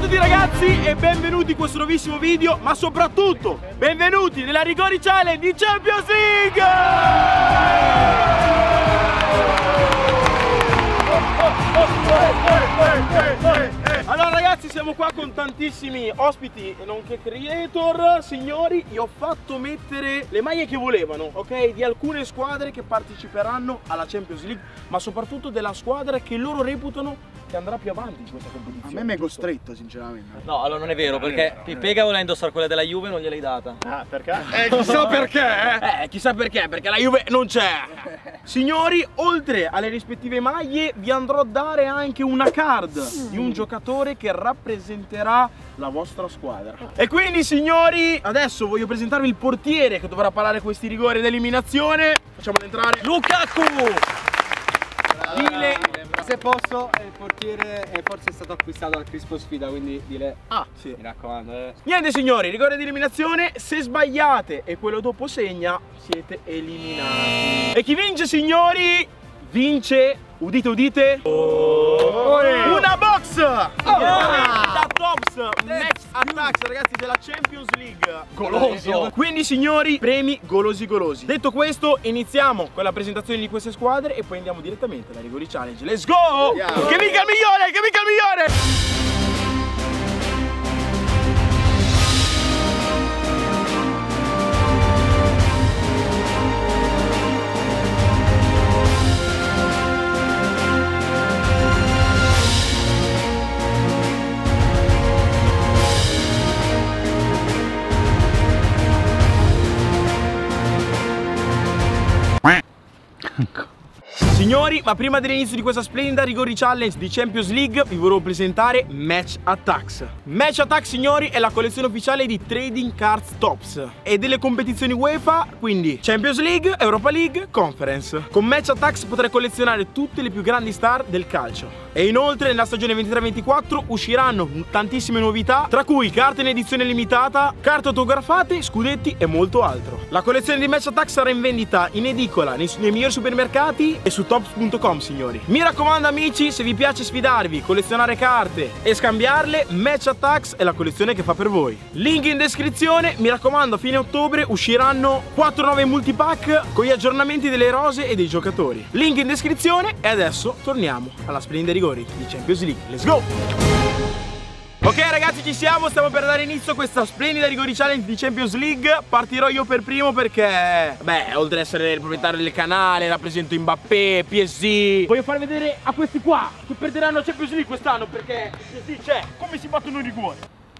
a tutti ragazzi e benvenuti in questo nuovissimo video, ma soprattutto benvenuti nella Rigori Challenge di Champions League! Allora ragazzi, siamo qua con tantissimi ospiti nonché creator. Signori, gli ho fatto mettere le maglie che volevano, ok? Di alcune squadre che parteciperanno alla Champions League, ma soprattutto della squadra che loro reputano che andrà più avanti in questa competizione. A me mi è costretto sinceramente. No, allora non è vero, perché Pippega voleva indossare quella della Juve e non gliel'hai data. Ah, perché? Chissà perché! Chissà perché la Juve non c'è! Signori, oltre alle rispettive maglie, vi andrò a dare anche una card di un giocatore che rappresenterà la vostra squadra. E quindi, signori, adesso voglio presentarvi il portiere che dovrà parare questi rigori d'eliminazione. Facciamolo entrare. Lukaku! Se posso, il portiere forse è stato acquistato al Crispo Sfida, quindi dile. Ah, sì. Mi raccomando. Niente signori, rigore di eliminazione. Se sbagliate e quello dopo segna, siete eliminati. E chi vince, signori? Vince, udite udite, una box da Tops Match Attacks, ragazzi, della Champions League. Goloso. Quindi signori, premi golosi golosi. Detto questo, iniziamo con la presentazione di queste squadre e poi andiamo direttamente alla Rigori Challenge. Let's go! Che vinca il migliore, che vinca il migliore! Signori, ma prima dell'inizio di questa splendida Rigori Challenge di Champions League vi volevo presentare Match Attacks. Match Attacks, signori, è la collezione ufficiale di Trading Cards Tops e delle competizioni UEFA, quindi Champions League, Europa League, Conference. Con Match Attacks potrai collezionare tutte le più grandi star del calcio. E inoltre nella stagione 23-24 usciranno tantissime novità, tra cui carte in edizione limitata, carte autografate, scudetti e molto altro. La collezione di Match Attacks sarà in vendita in edicola nei migliori supermercati e su tops.com, signori. Mi raccomando amici, se vi piace sfidarvi, collezionare carte e scambiarle, Match Attacks è la collezione che fa per voi. Link in descrizione. Mi raccomando, a fine ottobre usciranno 4 nuove multipack con gli aggiornamenti delle rose e dei giocatori. Link in descrizione. E adesso torniamo alla splendida Rigori di Champions League. Let's go! Ok ragazzi, ci siamo, stiamo per dare inizio a questa splendida Rigori Challenge di Champions League. Partirò io per primo perché, beh, oltre ad essere il proprietario del canale, rappresento Mbappé, PSG. Voglio far vedere a questi qua che perderanno la Champions League quest'anno, perché PSG c'è, come si battono i rigori.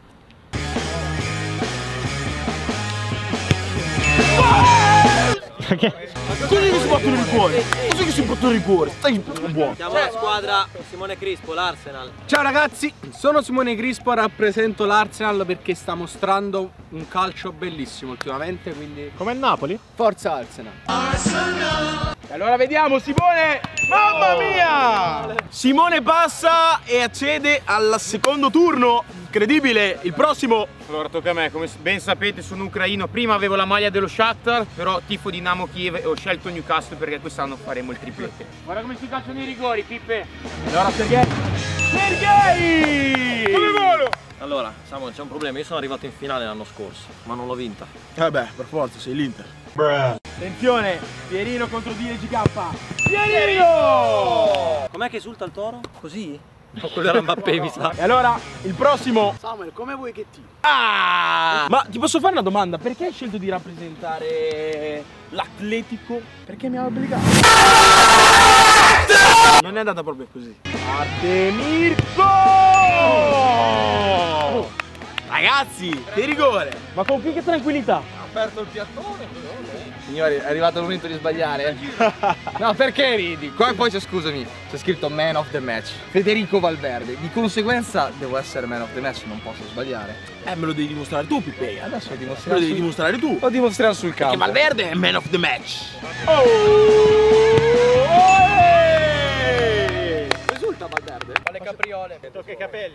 Perché? Così che si battono i rigori. Così che si battono i rigori. Stai buono. Siamo la squadra Simone Crispo, l'Arsenal. Ciao ragazzi, sono Simone Crispo, rappresento l'Arsenal perché sta mostrando un calcio bellissimo ultimamente, quindi Come il Napoli? forza Arsenal. E allora vediamo Simone. Mamma mia! Simone passa e accede al secondo turno. Incredibile, il prossimo. Allora tocca a me, come ben sapete sono ucraino, prima avevo la maglia dello Shakhtar, però tifo Dinamo Kiev e ho scelto Newcastle perché quest'anno faremo il triplete. Guarda come si calciano i rigori, Pippe. Allora Sergei. Sergei! Come volo? Allora, Samuel, c'è un problema, io sono arrivato in finale l'anno scorso, ma non l'ho vinta. Vabbè, per forza, sei l'Inter. Attenzione, Pierino contro DGK. Pierino! Com'è che esulta il toro? Così? No, quello era Mbappé, mi sa. E allora, il prossimo. Samuel, come vuoi che ti? Ah! Ma ti posso fare una domanda? Perché hai scelto di rappresentare l'Atletico? Perché mi ha obbligato. Non è andata proprio così. Mirko! Ragazzi, che rigore! Ma con che tranquillità! Aperto il piattone. Signori, è arrivato il momento di sbagliare. No, perché ridi? Qua poi c'è, scusami, c'è scritto Man of the Match, Federico Valverde. Di conseguenza devo essere Man of the Match, non posso sbagliare. Me lo devi dimostrare tu, Pippe. Adesso lo Me dimostrerò. lo devi dimostrare tu. Lo dimostrerò sul campo. Perché Valverde è Man of the Match. Risulta Valverde? Fa le capriole. Tocca i capelli.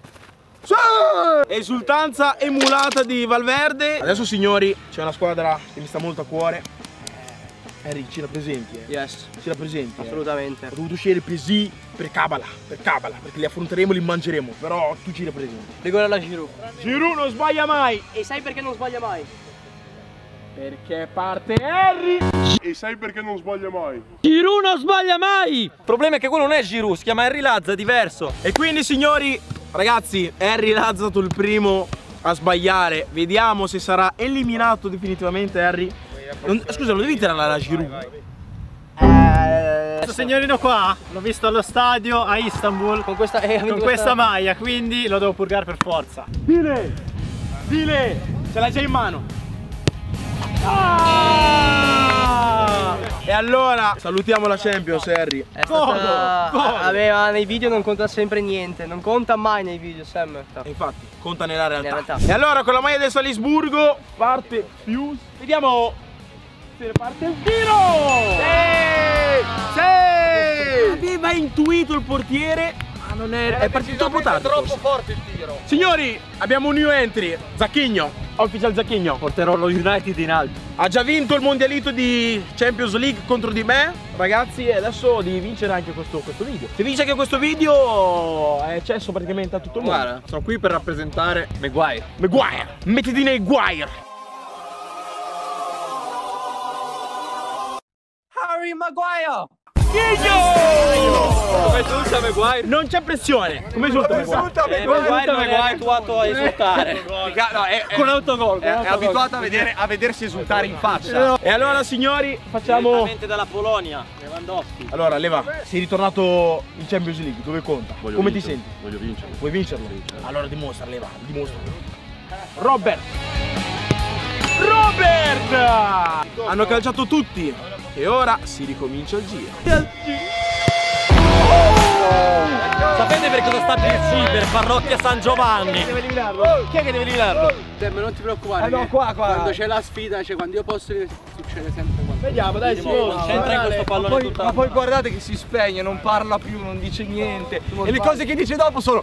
Esultanza emulata di Valverde. Adesso signori, c'è una squadra che mi sta molto a cuore. Harry, ci rappresenti, Yes. Ci rappresenti. Assolutamente. Ho dovuto scegliere Pesi per Kabbalah, perché li affronteremo e li mangeremo, però tu ci rappresenti. Rigore alla Giroud. Giroud non sbaglia mai, E sai perché non sbaglia mai? perché parte Harry. E sai perché non sbaglia mai? Giroud non sbaglia mai! Il problema è che quello non è Giroud, si chiama Harry Lazza, è diverso. E quindi signori, ragazzi, Harry Lazza stato il primo a sbagliare. Vediamo se sarà eliminato definitivamente Harry. Scusa, lo devi tirare la Giroud? Questo signorino qua l'ho visto allo stadio a Istanbul Con questa maglia, quindi lo devo purgare per forza. Dile, ce l'hai già in mano. E allora salutiamo la Champions, Harry. È stata... Aveva nei video non conta sempre niente, non conta mai nei video, Sam. E infatti, conta nella realtà. Nella realtà. E allora con la maglia del Salisburgo parte Fuse. Vediamo se parte il tiro! Sì! Aveva intuito il portiere, ma non è partito troppo tardi. Troppo forte il tiro. Signori, abbiamo un new entry, Zacchigno. Official Zacchigno. Porterò lo United in alto. Ha già vinto il mondialito di Champions League contro di me, ragazzi, e adesso devi vincere anche questo video. Se vince anche questo video è accesso praticamente a tutto il mondo. Guarda, sono qui per rappresentare Maguire. Maguire, mettiti nei Guire. Harry Maguire! Come esulta Maguire? Non c'è pressione. Come esulta Maguire? Maguire non è abituato a esultare. Con autogol. È abituato a vedersi esultare in faccia. E allora signori, facciamo... Direttamente dalla Polonia, Lewandowski. Allora, Leva, sei ritornato in Champions League, dove conta? Come ti senti? Voglio vincere. Vuoi vincerlo? Allora dimostra, Leva, dimostra. Robert! Hanno calciato tutti e ora si ricomincia il giro. Sapete per cosa sta BC? Per Parrocchia San Giovanni. Chi è che deve eliminarlo? Non ti preoccupare. No, qua. Quando c'è la sfida, cioè quando io posso succede sempre qualcosa. Vediamo, dai, C'entra in questo pallone tutta. Ma poi guardate che si spegne, non parla più, non dice niente. E le cose che dice dopo sono...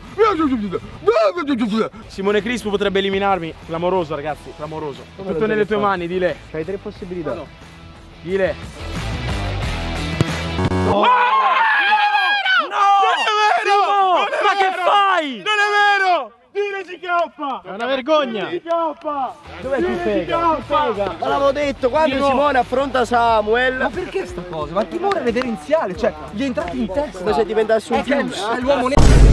Simone Crispo potrebbe eliminarmi. Clamoroso, ragazzi, clamoroso. Tutto nelle tue mani, dile. Hai 3 possibilità. Dile. No! Ma che fai? Non è vero! Dile si chiappa! È una vergogna! Si chiappa! Dov'è chi pega? Ma l'avevo detto, quando Simone affronta Samuel. Ma perché sta cosa? Ma timore reverenziale, cioè gli è entrato in testa. Come se diventasse un più. È l'uomo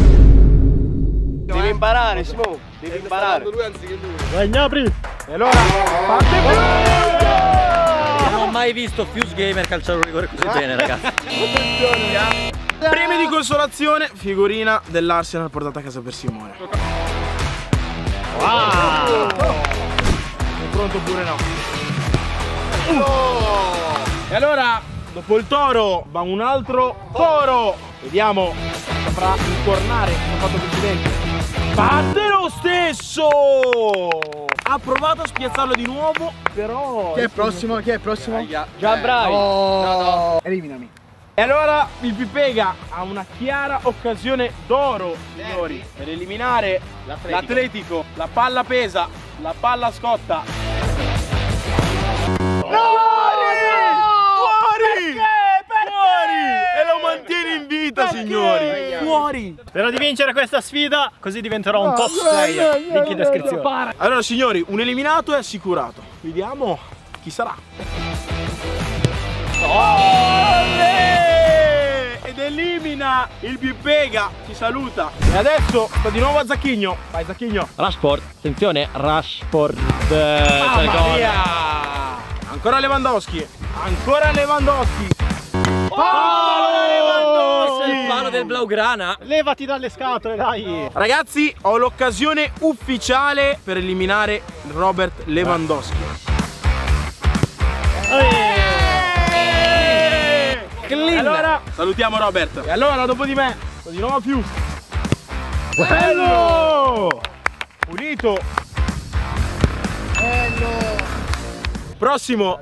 Devi imparare, Simone. Devi imparare. lui anziché lui. Vai Gnabry! E allora, parte Non ho mai visto Fuse Gamer calciare un rigore così bene, ragazzi. premi di consolazione, figurina dell'Arsenal portata a casa per Simone. Wow! Sei pronto pure no? E allora, dopo il toro, va un altro toro. Vediamo se saprà incornare come ha fatto precedente. Parte lo stesso! Ha provato a spiazzarlo di nuovo, però... Chi è il prossimo? Chi è il prossimo? Gianbrai. No. Eliminami. E allora il Pipega ha una chiara occasione d'oro, signori, per eliminare l'Atletico. La palla pesa, la palla scotta. Fuori! E lo mantiene in vita, signori! Fuori! Spero di vincere questa sfida, così diventerò un top player. Link in descrizione. Allora signori, un eliminato è assicurato. Vediamo chi sarà. Ed elimina il Pipega, ci saluta. E adesso sta di nuovo a Zacchigno. Vai Zacchigno. Rashford, attenzione, Rashford. Mamma mia! Ancora Lewandowski. Ancora Lewandowski. Questo è il palo del Blaugrana. Levati dalle scatole, dai! Ragazzi, ho l'occasione ufficiale per eliminare Robert Lewandowski. E allora salutiamo Robert. E allora dopo di me, di nuovo più. Bello! Pulito. Bello. Prossimo.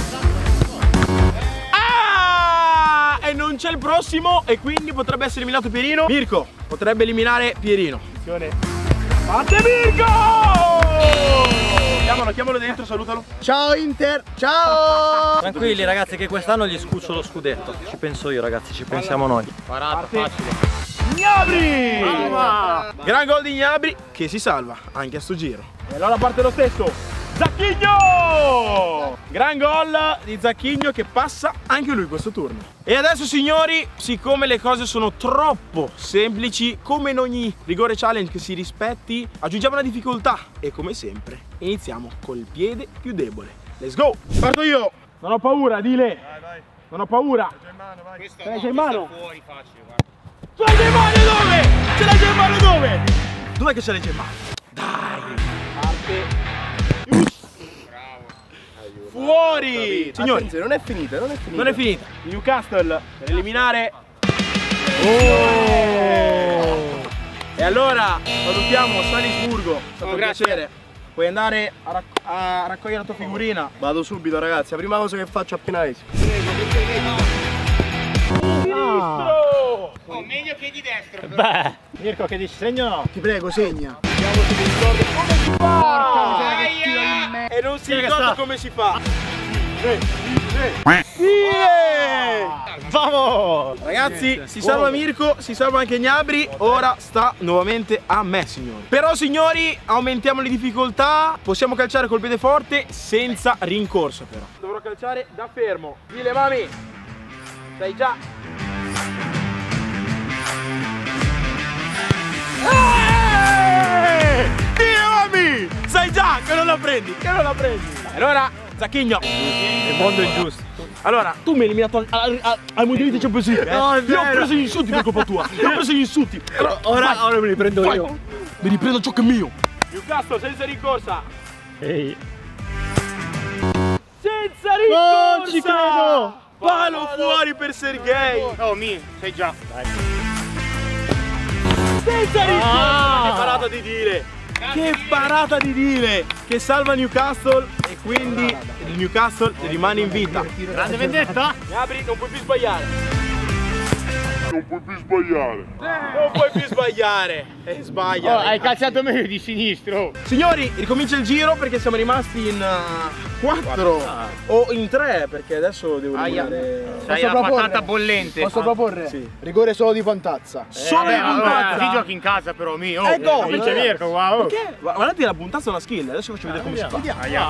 Ah! E non c'è il prossimo e quindi potrebbe essere eliminato Pierino. Mirko potrebbe eliminare Pierino. Attenzione. Parte Mirko! E Chiamalo dentro, salutalo. Ciao Inter, ciao! Tranquilli ragazzi che quest'anno gli scuccio lo scudetto. Ci penso io ragazzi, ci pensiamo noi. Parata, facile. Gnabry! Gran gol di Gnabry che si salva anche a sto giro. E allora parte lo stesso. Zacchigno! Gran gol di Zacchigno che passa anche lui questo turno. E adesso signori, siccome le cose sono troppo semplici, come in ogni rigore challenge che si rispetti, aggiungiamo una difficoltà. E come sempre, iniziamo col piede più debole. Let's go! Parto io! Non ho paura, dile! Vai. Non ho paura! Ce l'hai già in mano? Fuori, facile, guarda. Ce l'hai già in mano dove? Ce l'hai già in mano dove? Dov'è che ce l'hai già in mano? Dai! Parte! Fuori! Signori, attenzione, non è finita. non è finita. Newcastle per eliminare. Oh! E allora salutiamo Salisburgo. È stato un piacere. Puoi andare a raccogliere la tua figurina. Vado subito ragazzi, la prima cosa che faccio appena esco. Sinistro! Oh, meglio che di destra. Beh, Mirko che dici segno o no? Ti prego, segna. Vediamo se mi ricordo come si fa. E non si ricorda come si fa. Vamos! Ragazzi, si salva Mirko, si salva anche Gnabry. Ora sta nuovamente a me, signori. Però, signori, aumentiamo le difficoltà. Possiamo calciare col piede forte senza rincorsa, però. Dovrò calciare da fermo. Dile, mami. Sai già. Dile, mami. Sai già che non la prendi, Allora, Zacchigno. Il mondo è ingiusto. Allora, tu mi hai eliminato al mondiale di Champions League. No, è Io ho vero. preso gli insulti per colpa tua. Io ho preso gli insulti. Ora me li prendo io. Mi riprendo ciò che è mio. Newcastle senza rincorsa. Ehi. Senza rincorsa. Non ci credo. Palo fuori per Sergei. Oh, sei già. Senza rincorsa. Che parata di dire. Che parata di dire. Che salva Newcastle. E quindi il Newcastle rimane in vita. Grande vendetta? Gnabry, non puoi più sbagliare. Non puoi più sbagliare. Non puoi più sbagliare. E sbaglia. Oh, hai calciato meglio di sinistro. Signori, ricomincia il giro perché siamo rimasti in 4 o in 3 perché adesso devo eliminare. Sei la patata bollente. Posso proporre? Sì. Rigore solo di Pantazza. Solo di puntazza. Ti giochi in casa però, mio. Go! Vince Mirko, wow. Perché? Guardate, la puntazza è una skill, adesso faccio vedere come si fa.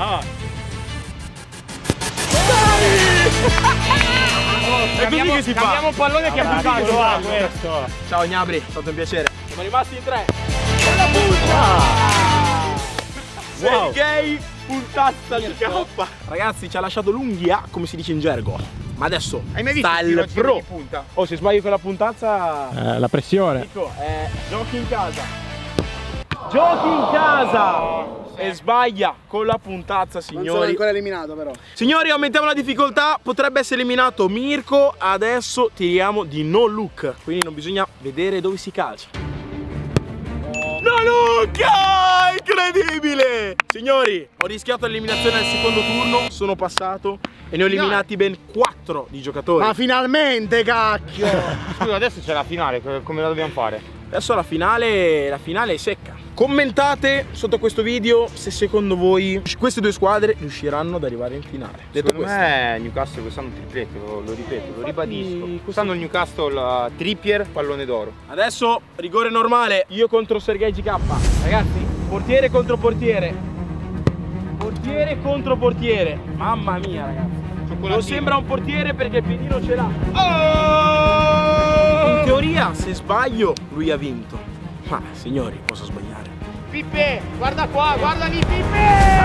È così che si fa. Cambiamo il pallone che ha buttato. Questo. Ciao Gnabry, è stato un piacere. Siamo rimasti in 3. Sergei puntazza di K. Ragazzi, ci ha lasciato l'unghia, come si dice in gergo. Ma adesso Hai mai visto sta il il tiro pro. di punta? Oh, se sbagli quella puntazza, La pressione. dico, giochi in casa. Giochi in casa. E sbaglia con la puntazza, Non sono signori. ancora eliminato però. Signori, aumentiamo la difficoltà. Potrebbe essere eliminato Mirko. Adesso tiriamo di no look. Quindi non bisogna vedere dove si calcia. No look! Incredibile! Signori, ho rischiato l'eliminazione al secondo turno. Sono passato e ne ho eliminati ben 4 di giocatori. Ma finalmente, cacchio! Scusa, adesso c'è la finale, come la dobbiamo fare? Adesso la finale è secca. Commentate sotto questo video se secondo voi queste due squadre riusciranno ad arrivare in finale. Detto Secondo questo, me Newcastle quest'anno triplete, lo ripeto, lo ribadisco. questo- Quest'anno il Newcastle Trippier, pallone d'oro. adesso rigore normale. Io contro Sergei GK. Ragazzi, portiere contro portiere. Portiere contro portiere. Mamma mia, ragazzi. Non sembra un portiere perché il piedino ce l'ha. In teoria, se sbaglio, lui ha vinto. Ma signori, posso sbagliare. Pippe, guarda qua, guarda lì, Pippe!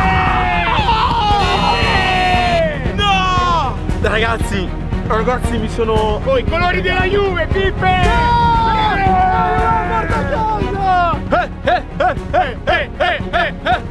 No! Ragazzi, mi sono... Oh, i colori della Juve, Pippe!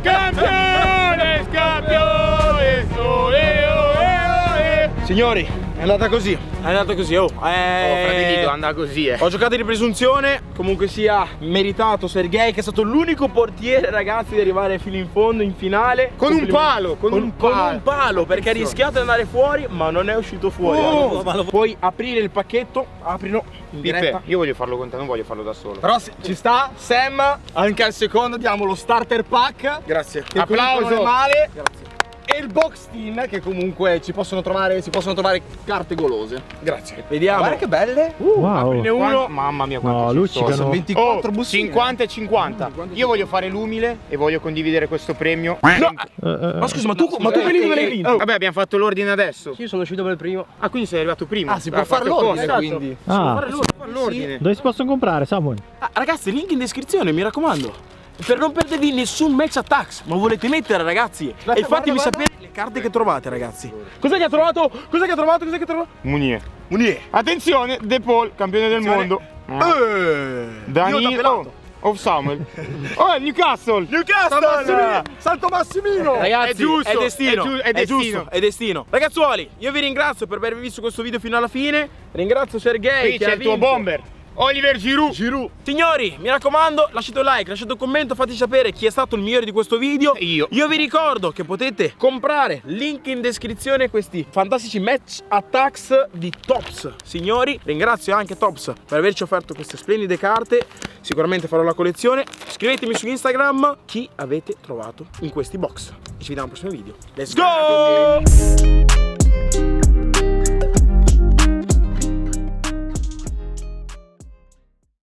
Campione, campione, Signori, È andata così, è andata così, oh. Fratello, andava così, Ho giocato di presunzione, comunque sia meritato Sergei, che è stato l'unico portiere, ragazzi, di arrivare fino in fondo, in finale. Con un palo, con un palo, perché ha rischiato di andare fuori, ma non è uscito fuori. Puoi aprire il pacchetto, aprilo in diretta. Io voglio farlo con te, non voglio farlo da solo. Però ci sta, Sam, anche al secondo diamo lo starter pack. Grazie. Che Applauso. non è male. Grazie. E il box team, che comunque si possono trovare carte golose. Grazie. Vediamo. Guarda che belle. Wow. Aprine uno. Mamma mia, quanto No, ci luccicano. sono. 24 bustine. 50 e 50. Io voglio fare l'umile e voglio condividere questo premio. Ma scusa, ma tu quelli dove l'hai vinto? Vabbè, abbiamo fatto l'ordine adesso. Io sono uscito per primo. Ah, quindi sei arrivato prima. Ah, si può fare l'ordine, quindi. Ah, l'ordine. dove si possono comprare, Samuel? Ragazzi, link in descrizione, mi raccomando. Per non perdervi nessun match attacks. Ma volete mettere, ragazzi? E fatemi sapere le carte che trovate, ragazzi. Cos'è che ha trovato? Cos'è che ha trovato? Cos'è che ha trovato? Munier. Munier. Attenzione, De Paul, campione del mondo. Danilo of Samuel. Oh, Newcastle. Santo Massimino. Ragazzi, È giusto, è destino. è destino. È destino. Ragazzuoli, io vi ringrazio per avervi visto questo video fino alla fine. Ringrazio Sergei. Qui c'è il tuo bomber, Oliver Giroud. Signori, mi raccomando, lasciate un like, lasciate un commento, fateci sapere chi è stato il migliore di questo video. Io vi ricordo che potete comprare, link in descrizione, questi fantastici match attacks di Topps. Signori, ringrazio anche Topps per averci offerto queste splendide carte. Sicuramente farò la collezione. Scrivetemi su Instagram chi avete trovato in questi box. E ci vediamo al prossimo video. Let's go!